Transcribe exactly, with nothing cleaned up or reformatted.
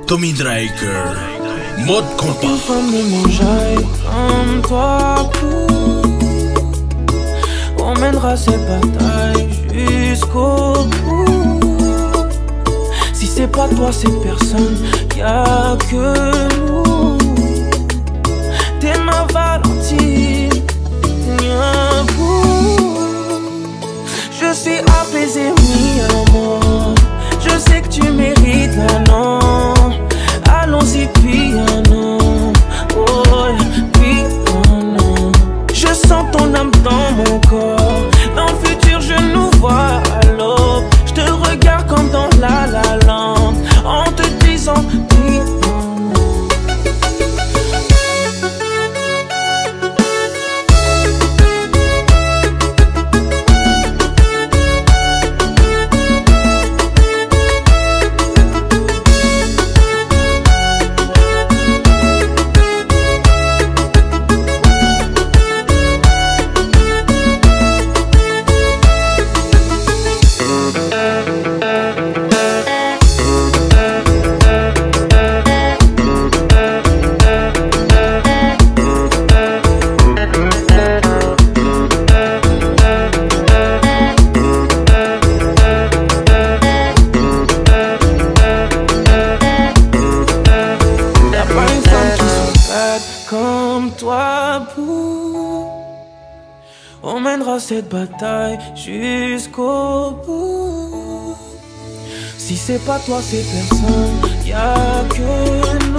Tommy Draker, mode compas. Une femme de mangeaille comme toi pour on mènera cette bataille jusqu'au bout. Si c'est pas toi, c'est personne, y'a que nous. T'es ma Valentine, y'a bout. Je suis apaisé, mi amour. Je sais que tu mérites la non. Allons-y, piano. Oh, piano. Je sens ton âme dans mon corps. Dans le futur, je nous vois à l'aube. Je te regarde comme dans La La Land, en te disant piano. Comme toi, boo. On mènera cette bataille jusqu'au bout. Si c'est pas toi, c'est personne, y'a que nous.